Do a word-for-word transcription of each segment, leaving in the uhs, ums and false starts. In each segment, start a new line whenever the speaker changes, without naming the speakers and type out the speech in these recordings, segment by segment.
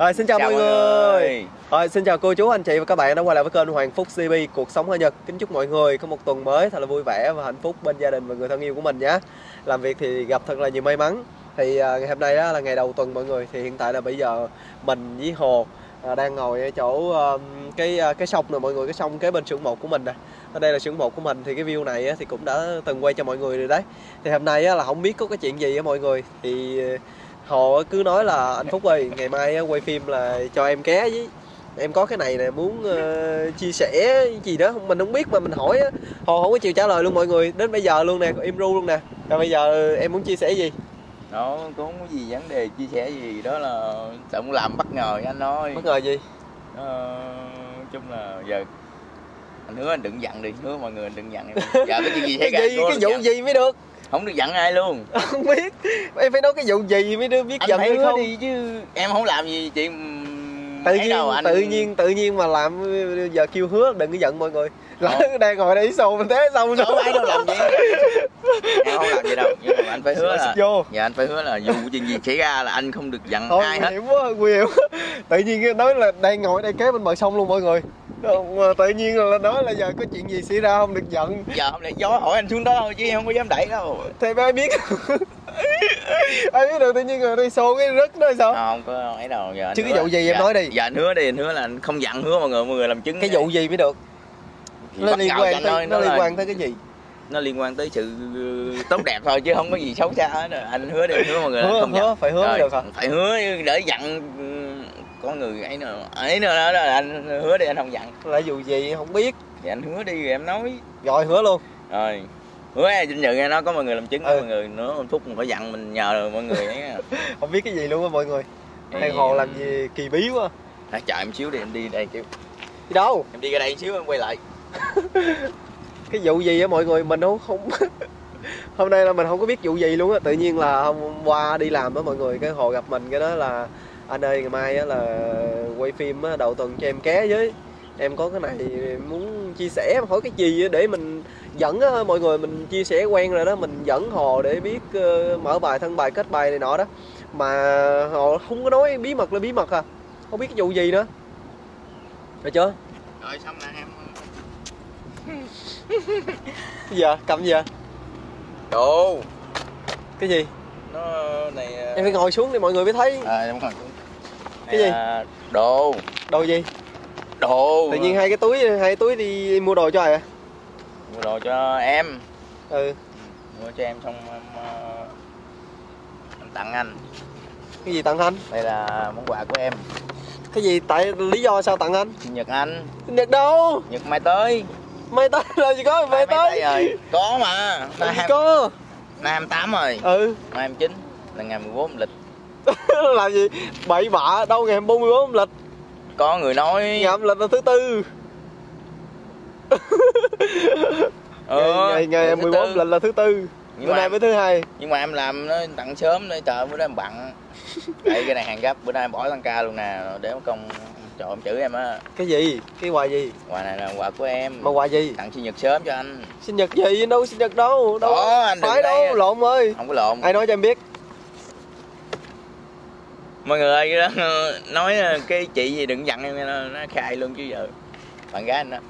Rồi, xin chào, chào mọi người, người. Rồi, xin chào cô chú, anh chị và các bạn đã quay lại với kênh Hoàng Phúc gi bê Cuộc Sống Ở Nhật. Kính chúc mọi người có một tuần mới thật là vui vẻ và hạnh phúc bên gia đình và người thân yêu của mình nhé. Làm việc thì gặp thật là nhiều may mắn. Thì uh, ngày hôm nay đó là ngày đầu tuần mọi người. Thì hiện tại là bây giờ mình với Hồ uh, đang ngồi ở chỗ uh, cái uh, cái sông này mọi người, cái sông kế bên xưởng một của mình nè. Ở đây là xưởng một của mình, thì cái view này uh, thì cũng đã từng quay cho mọi người rồi đấy. Thì hôm nay uh, là không biết có cái chuyện gì á mọi người. Thì uh, Hồ cứ nói là anh Phúc ơi, ngày mai uh, quay phim là cho em ké với. Em có cái này nè, muốn uh, chia sẻ gì đó mình không biết mà mình hỏi á. Hồ không có chịu trả lời luôn mọi người, đến bây giờ luôn nè, im ru luôn nè. Rồi bây giờ em muốn chia sẻ gì?
Nó cũng không có gì vấn đề chia sẻ gì, đó là tự muốn làm bất ngờ với anh nói.
Bất ngờ gì?
Nó chung là giờ anh hứa anh đừng giận đi, hứa mọi người anh đừng giận em. Giờ cái chuyện gì xảy ra?
Cái gì, cái vụ giận. gì mới được?
Không được giận ai luôn.
Không biết, em phải nói cái vụ gì mới được biết
anh
giận hay
hứa
không?
Đi chứ em không làm gì chuyện
tự nhiên
đâu, anh...
tự nhiên tự nhiên mà làm, giờ kêu hứa đừng có giận mọi người. Lỡ đang ngồi đây xô mình thế xong
rồi. Đâu ai đâu làm gì. Em không làm gì đâu, nhưng mà anh phải hứa là
vô.
Dạ anh phải hứa là dù chuyện gì xảy ra là anh không được giận
Thôi,
ai hết.
Nguy hiểm quá, nguy hiểm. Tự nhiên nói là đang ngồi đây kế bên bờ sông luôn mọi người. Tự nhiên là nói là giờ có chuyện gì xảy ra không được giận.
Giờ không lẽ gió hỏi anh xuống đó thôi chứ em không có dám đẩy đâu.
Thì ai biết. Ai biết được, tự nhiên rồi đi xô cái rớt đó sao?
Không có ấy đâu. Giờ
chứ cái vụ gì
dạ,
em nói đi.
Dạ anh hứa đi, anh hứa là anh không giận, hứa mọi người, mọi người làm chứng.
Cái vụ gì mới được? Thì nó liên quan tới, nó, nó liên quan tới cái gì?
Nó liên quan tới sự tốt đẹp thôi chứ không có gì xấu xa hết. Anh hứa đi, hứa mọi người
hứa,
không
hứa,
giận.
Phải hứa mới được hả?
Phải hứa để giận có người ấy nữa. Ấy nữa đó là anh hứa đi, anh không giận.
Là vụ gì không biết.
Thì anh hứa đi rồi em nói.
Rồi hứa luôn.
Rồi. Hứa sinh nhật nghe nó có mọi người làm chứng, ừ. Mọi người nữa một phút mình phải dặn mình nhờ mọi người ấy.
Không biết cái gì luôn á mọi người. Thằng Hồ làm gì kỳ bí quá.
À, chờ em xíu đi, em đi đây kêu.
Đi đâu?
Em đi ra đây xíu em quay lại.
Cái vụ gì á mọi người, mình không không hôm nay là mình không có biết vụ gì luôn á. Tự nhiên là hôm qua đi làm á mọi người, cái Hồ gặp mình cái đó là anh ơi ngày mai á là quay phim á, đầu tuần cho em ké với. Em có cái này muốn chia sẻ, em hỏi cái gì để mình dẫn á, mọi người mình chia sẻ quen rồi đó, mình dẫn Hồ để biết uh, mở bài, thân bài, kết bài này nọ đó. Mà Hồ không có nói bí mật là bí mật à. Không biết cái vụ gì nữa. Được chưa?
Rồi xong là em
cái gì à? Cầm gì à?
Đồ.
Cái gì?
Nó này.
Em phải ngồi xuống để mọi người mới thấy.
À em ngồi xuống.
Cái gì?
À, đồ.
Đồ gì?
Đồ.
Tự nhiên hai cái túi, hai cái túi đi mua đồ cho ai à?
Mua đồ cho em.
Ừ.
Mua cho em xong em, em tặng anh.
Cái gì tặng anh?
Đây là món quà của em.
Cái gì? Tại lý do sao tặng anh?
Sinh nhật anh.
Sinh nhật đâu?
Nhật mai tới.
Mai tới là gì có mai, mai tới.
Rồi. Có mà.
Nay hai... có.
Nay hai mươi tám rồi.
Ừ.
Mai hai mươi chín là ngày mười bốn âm lịch.
Làm gì? Bậy bạ, đâu ngày ba mươi bốn âm lịch.
Có người nói
ngày âm lịch là thứ tư.
ờ,
ngày ngày mười bốn âm lịch là thứ tư. Nhưng bữa nay mới thứ hai.
Nhưng mà em làm nó tặng sớm đấy, trời bữa nay em bận. Đây cái này hàng gấp, bữa nay em bỏ tăng ca luôn nè, để mất công trời em chửi em á.
Cái gì? Cái quà gì?
Quà này là quà của em.
Mà quà gì?
Tặng sinh nhật sớm cho anh.
Sinh nhật gì? Đâu sinh nhật đâu? Đâu?
Đó, anh
phải đâu, đây. Lộn ơi.
Không có lộn.
Ai nói cho em biết?
Mọi người ơi, đó, nói cái chị gì đừng giận em, nó, nó khai luôn chứ giờ. Bạn gái anh đó.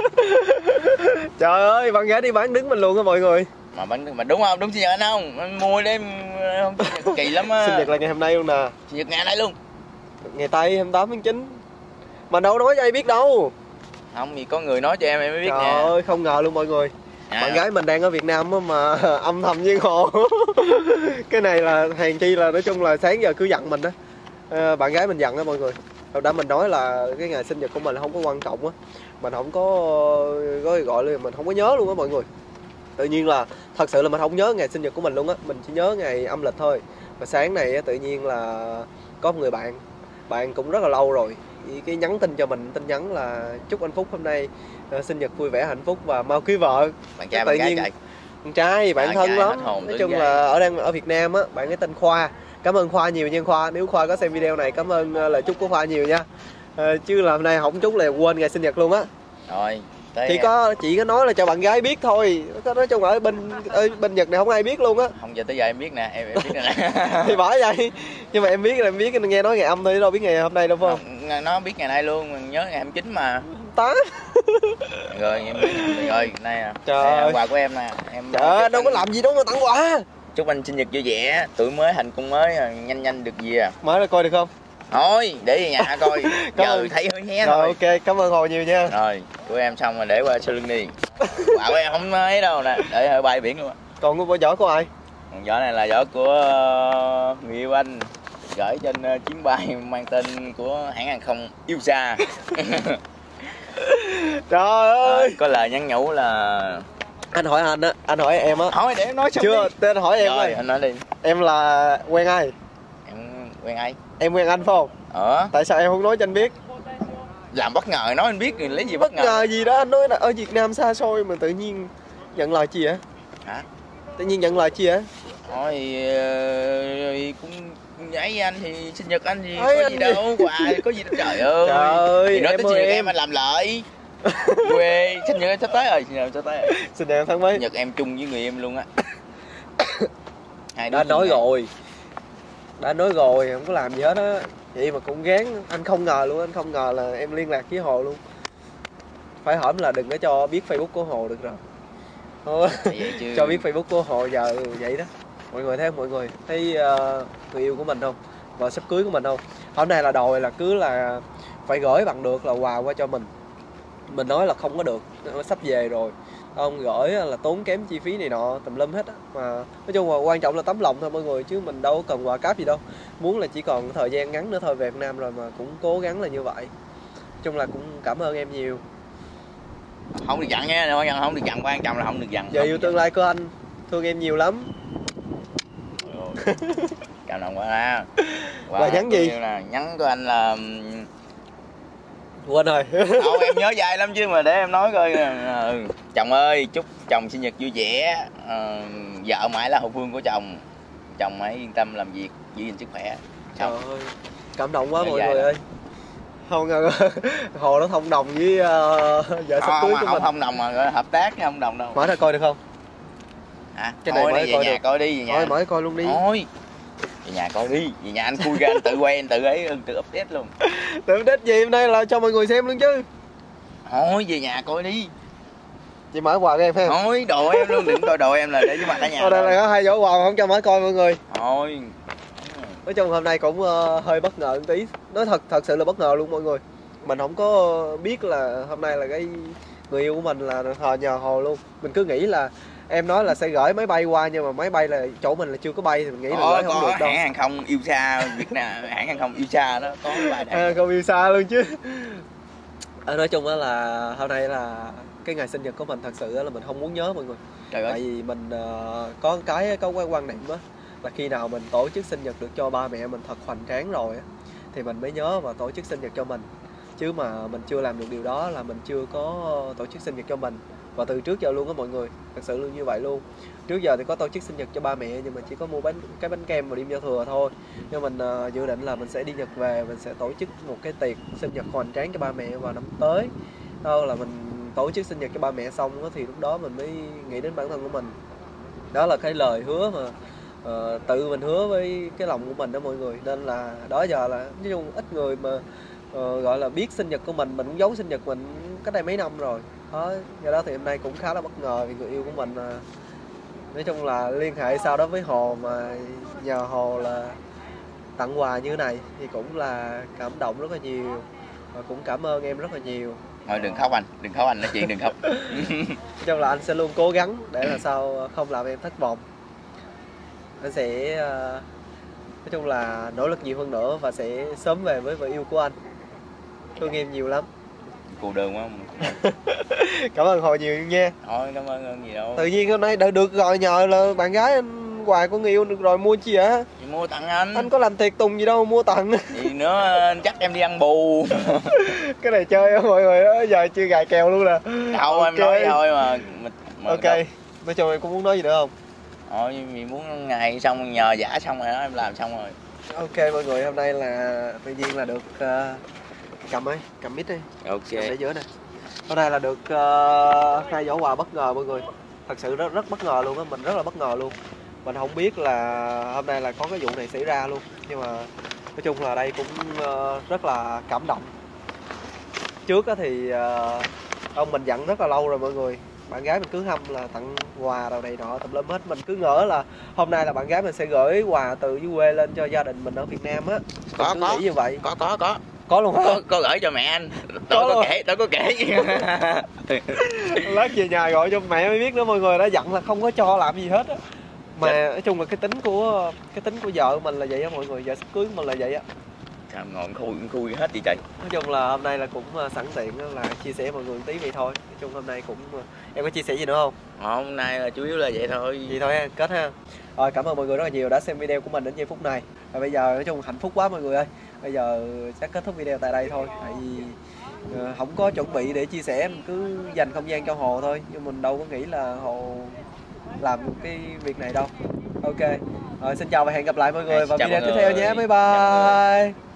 Trời ơi, bạn gái đi bán đứng mình luôn á mọi người.
Mà bán mà đúng không? Đúng sinh nhật anh không? Anh mua đêm không sinh nhật kỳ lắm á.
Sinh nhật là ngày hôm nay luôn nè.
Sinh nhật ngày nay luôn.
Ngày Tây hai mươi tám tháng chín. Mà đâu nói cho ai biết đâu.
Không thì có người nói cho em em mới biết.
Trời
nè.
ơi, không ngờ luôn mọi người. À, bạn gái mình đang ở Việt Nam á mà âm thầm với Hồ. Cái này là hàng chi là nói chung là sáng giờ cứ giận mình đó. À, bạn gái mình giận đó mọi người. Đầu đã mình nói là cái ngày sinh nhật của mình không có quan trọng á. Mình không có có gọi là mình không có nhớ luôn á mọi người. Tự nhiên là thật sự là mình không nhớ ngày sinh nhật của mình luôn á. Mình chỉ nhớ ngày âm lịch thôi. Và sáng này á, tự nhiên là có một người bạn. Bạn cũng rất là lâu rồi. Cái nhắn tin cho mình, tin nhắn là chúc anh Phúc hôm nay uh, sinh nhật vui vẻ hạnh phúc và mau cưới vợ.
Bạn trai bạn gái chạy.
Bạn trai bạn thân lắm. Nói chung
gái.
là ở đang ở Việt Nam á, bạn ấy tên Khoa. Cảm ơn Khoa nhiều nha Khoa. Nếu Khoa có xem video này cảm ơn uh, lời chúc của Khoa nhiều nha. Uh, chứ là hôm nay không chúc là quên ngày sinh nhật luôn á.
Rồi, tới
chỉ có chỉ có nói là cho bạn gái biết thôi, có nói chung ở bên ở bên Nhật này không ai biết luôn á.
Không, giờ tới giờ em biết nè, em, em biết nè.
Thì bởi vậy, nhưng mà em biết là em biết nghe nói ngày âm thôi, đâu biết ngày hôm nay đâu phải không?
Không, nó biết ngày nay luôn, mình nhớ ngày hai mươi chín mà.
Tá.
Rồi em biết rồi, nay à.
Trời
đây
ơi.
quà của em nè. Em
Trời ơi, đâu có làm gì đâu mà tặng quà.
Chúc anh sinh nhật vui vẻ, tuổi mới thành công mới, nhanh nhanh được gì à.
Mở ra coi được không?
Thôi, để về nhà coi. Giờ thấy hơi hé
rồi,
thôi.
ok, cảm ơn Hồ nhiều nha.
Rồi, của em xong rồi để qua sau lưng đi. Quà của em không ấy đâu nè, để hơi bay biển luôn.
Còn cái vỏ của ai?
Còn vỏ này là vỏ của người yêu anh, gửi trên chuyến bay mang tên của hãng hàng không yêu xa.
Trời ơi.
À, có lời nhắn nhủ là
anh hỏi anh á, anh hỏi em á.
Hỏi để em nói xong
chưa
đi.
tên hỏi em
rồi
ơi.
anh nói đi.
Em là quen ai?
Em quen ai?
Em quen anh phải không?
Ờ.
Tại sao em không nói cho anh biết?
Làm bất ngờ nói anh biết thì lấy gì
Bất
bất ngờ?
ngờ gì đó, anh nói là ở Việt Nam xa xôi mà tự nhiên nhận lời chi hả?
Hả?
Tự nhiên nhận lời chi hả?
Thôi thì cũng ấy, anh thì sinh nhật anh thì
Ê,
có
anh
gì
gì?
đâu, quà thì có gì đâu trời ơi.
Trời ơi,
thì nói
em
tới
ơi,
sinh nhật
em.
em anh làm lợi. Quê sinh nhật em sắp tới rồi, sinh nhật em sắp tới rồi.
Sinh nhật em tháng mấy?
Sinh nhật em chung với người em luôn á. Hai đứa
Đã nói
chung
rồi. Đã nói rồi, không có làm gì hết á. Vậy mà cũng gán, anh không ngờ luôn, anh không ngờ là em liên lạc với Hồ luôn. Phải hỏi là đừng có cho biết Facebook của Hồ được rồi. Thôi,
vậy chứ.
cho biết Facebook của Hồ giờ vậy đó. Mọi người thấy không? Mọi người thấy uh, người yêu của mình không? Vợ sắp cưới của mình không? Hôm nay là đòi là cứ là phải gửi bằng được là quà qua cho mình. Mình nói là không có được, nó sắp về rồi. Không gửi là tốn kém chi phí này nọ tùm lum hết á. Mà nói chung là quan trọng là tấm lòng thôi mọi người, chứ mình đâu có cần quà cáp gì đâu. Muốn là chỉ còn thời gian ngắn nữa thôi về Việt Nam rồi, mà cũng cố gắng là như vậy. Nói chung là cũng cảm ơn em nhiều.
Không được giận nha, không được giận, quan trọng là không được giận.
Giờ yêu tương lai của anh, thương em nhiều lắm.
Cảm động quá ha.
Và nhắn gì?
Là nhắn của anh là
quên rồi.
không, em nhớ dài lắm chứ, mà để em nói coi. Ừ. Chồng ơi, chúc chồng sinh nhật vui vẻ, à, vợ mãi là hậu phương của chồng, chồng hãy yên tâm làm việc, giữ gìn sức khỏe.
Trời ơi, cảm động quá
Nhớ
mọi
dài
người
lắm.
ơi. Không ngờ Hồ nó thông đồng với uh, vợ sắp cưới của
không,
mình.
không đồng mà gọi là hợp tác chứ không đồng đâu.
Mở ra coi được không?
Hả?
Cái này
Thôi
mở
đi,
coi
về nhà
được.
coi đi, về nhà.
Thôi mở coi luôn đi.
Thôi, về nhà coi đi, về nhà anh khui ra anh tự quay, anh tự ấy, tự update luôn.
Tự update gì hôm nay là cho mọi người xem luôn chứ.
Thôi về nhà coi đi.
Chị mở quà cho em ha.
Thôi đồ em luôn, đừng coi đồ em là để với mặt ở nhà.
Ở đây là có hai giỏ quà mà không cho mở coi mọi người.
Thôi.
Nói chung hôm nay cũng uh, hơi bất ngờ một tí. Nói thật thật sự là bất ngờ luôn mọi người. Mình không có biết là hôm nay là cái người yêu của mình là hờ nhờ Hồ luôn. Mình cứ nghĩ là em nói là sẽ gửi máy bay qua, nhưng mà máy bay là chỗ mình là chưa có bay thì mình nghĩ là
Có,
gửi không
có
được đâu.
hãng hàng không yêu xa Việt Nam, hãng hàng không yêu xa đó có bài này.
À, không yêu xa luôn chứ. À, nói chung là hôm nay là cái ngày sinh nhật của mình, thật sự là mình không muốn nhớ mọi người.
Trời ơi.
Tại vì mình uh, có cái có cái quan niệm á là khi nào mình tổ chức sinh nhật được cho ba mẹ mình thật hoành tráng rồi á thì mình mới nhớ và tổ chức sinh nhật cho mình. Chứ mà mình chưa làm được điều đó là mình chưa có tổ chức sinh nhật cho mình. Và từ trước giờ luôn á mọi người, thật sự luôn như vậy luôn. Trước giờ thì có tổ chức sinh nhật cho ba mẹ nhưng mà chỉ có mua bánh cái bánh kem và đêm giao thừa thôi. Nhưng mình uh, dự định là mình sẽ đi Nhật về, mình sẽ tổ chức một cái tiệc sinh nhật hoành tráng cho ba mẹ vào năm tới. Đâu là mình tổ chức sinh nhật cho ba mẹ xong đó, thì lúc đó mình mới nghĩ đến bản thân của mình. Đó là cái lời hứa mà uh, tự mình hứa với cái lòng của mình đó mọi người. Nên là đó giờ là nói chung ít người mà uh, gọi là biết sinh nhật của mình, mình cũng giấu sinh nhật mình cách đây mấy năm rồi. Đó, do đó thì hôm nay cũng khá là bất ngờ vì người yêu của mình uh, nói chung là liên hệ sau đó với Hồ mà nhờ Hồ là tặng quà như thế này thì cũng là cảm động rất là nhiều và cũng cảm ơn em rất là nhiều.
Thôi đừng khóc anh, đừng khóc anh, nói chuyện đừng khóc.
Nói chung là anh sẽ luôn cố gắng để là sao không làm em thất vọng. Anh sẽ uh, nói chung là nỗ lực nhiều hơn nữa và sẽ sớm về với vợ yêu của anh. Thương em nhiều lắm.
Cô đơn quá.
Cảm ơn Hồ nhiều nha.
Thôi cảm ơn ơn gì đâu.
Tự nhiên hôm nay đã được gọi nhờ là bạn gái anh quà của người yêu được rồi mua chi hả?
Chị mua tặng anh.
Anh có làm tiệc tùng gì đâu mua tặng.
Gì nữa chắc em đi ăn bù.
Cái này chơi á mọi người đó, giờ chưa gài kèo luôn nè.
Đâu
Okay.
em nói thôi mà, mà, mà
ok. Đâu. Nói chung em cũng muốn nói gì nữa không?
Thôi vì muốn ngày xong nhờ giả xong rồi đó em làm xong rồi.
Ok mọi người, hôm nay là tự nhiên là được uh, cầm ấy, cầm mic đi.
Ok.
Cầm để giữa nè. Hôm nay là được uh, hai giỏ quà bất ngờ mọi người. Thật sự rất rất bất ngờ luôn á, mình rất là bất ngờ luôn. Mình không biết là hôm nay là có cái vụ này xảy ra luôn. Nhưng mà nói chung là đây cũng uh, rất là cảm động. Trước á thì uh, ông mình dặn rất là lâu rồi mọi người. Bạn gái mình cứ hâm là tặng quà đầu này nọ tùm lum hết. Mình cứ ngỡ là hôm nay là bạn gái mình sẽ gửi quà từ dưới quê lên cho gia đình mình ở Việt Nam á.
Có
cứ
có
nghĩ như vậy.
Có có có
Có luôn hả?
Có, có gửi cho mẹ anh. Tôi có, có kể, tôi có kể.
Lát về nhà gọi cho mẹ mới biết nữa, mọi người đã dặn là không có cho làm gì hết á. Mà Chắc... nói chung là cái tính của cái tính của vợ mình là vậy á mọi người, vợ sắp cưới của mình là vậy á.
Sao ngọn khui khui hết đi trời.
Nói chung là hôm nay là cũng sẵn tiện là chia sẻ mọi người một tí vậy thôi. Nói chung hôm nay cũng em có chia sẻ gì nữa không?
Hôm nay là chủ yếu là vậy thôi.
Vậy thôi ha, kết ha. Rồi cảm ơn mọi người rất là nhiều đã xem video của mình đến giây phút này. Và bây giờ nói chung hạnh phúc quá mọi người ơi. Bây giờ chắc kết thúc video tại đây thôi. Tại vì uh, không có chuẩn bị để chia sẻ, mình cứ dành không gian cho Hồ thôi. Nhưng mình đâu có nghĩ là Hồ làm cái việc này đâu. Ok. Rồi xin chào và hẹn gặp lại mọi người vào video tiếp theo nhé. Bye bye.